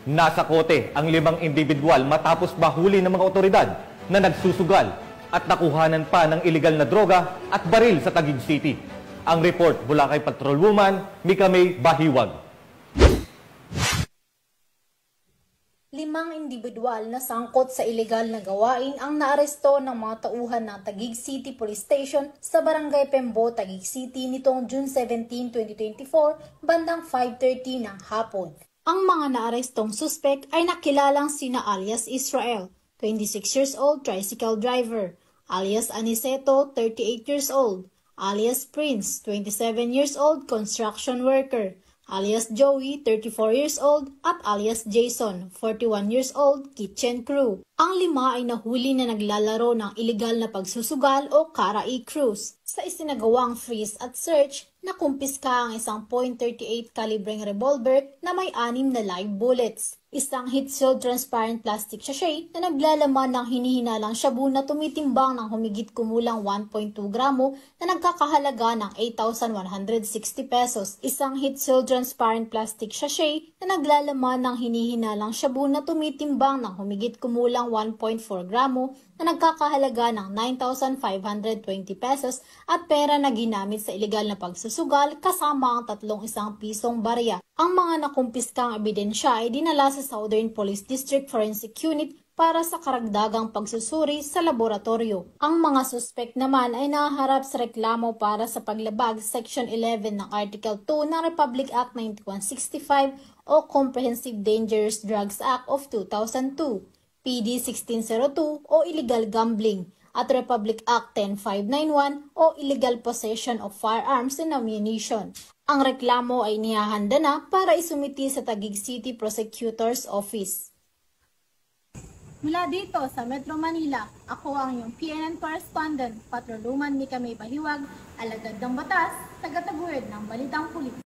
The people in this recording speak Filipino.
Nasa kote ang 5 individual matapos mahuli ng mga otoridad na nagsusugal at nakuhanan pa ng ilegal na droga at baril sa Taguig City. Ang report mula kay Patrolwoman Mika May Bahiwag. 5 individual na sangkot sa ilegal na gawain ang naaresto ng mga tauhan ng Taguig City Police Station sa Barangay Pembo, Taguig City nitong June 17, 2024, bandang 5:30 ng hapon. Ang mga naarestong suspek ay nakilalang sina alias Israel, 26 years old, tricycle driver, alias Aniceto, 38 years old, alias Prince, 27 years old, construction worker, alias Joey, 34 years old, at alias Jason, 41 years old, kitchen crew. Ang 5 ay nahuli na naglalaro ng ilegal na pagsusugal o Karai Cruise. Sa isinagawang freeze at search, nakumpiska ang isang .38 kalibreng revolver na may 6 na live bullets, isang heat-sealed transparent plastic sachet na naglalaman ng hinihinalang shabu na tumitimbang ng humigit kumulang 1.2 gramo na nagkakahalaga ng 8,160 pesos, isang heat-sealed transparent plastic sachet na naglalaman ng hinihinalang shabu na tumitimbang ng humigit kumulang 1.4 gramo na nagkakahalaga ng 9,520 pesos at pera na ginamit sa ilegal na pagsusugal kasama ang 3 1 pisong barya. Ang mga nakumpiskang ebidensya ay dinala sa Southern Police District Forensic Unit para sa karagdagang pagsusuri sa laboratorio. Ang mga suspect naman ay nahaharap sa reklamo para sa paglabag Section 11 ng Article 2 ng Republic Act 9165 o Comprehensive Dangerous Drugs Act of 2002, PD 1602 o Illegal Gambling, at Republic Act 10591 o Illegal Possession of Firearms and Ammunition. Ang reklamo ay nihahanda na para isumiti sa Taguig City Prosecutor's Office. Mula dito sa Metro Manila, ako ang iyong PNN correspondent, Patrolwoman Mika May Bahiwag, alagad ng batas, tagataguyod ng Balitang Pulis.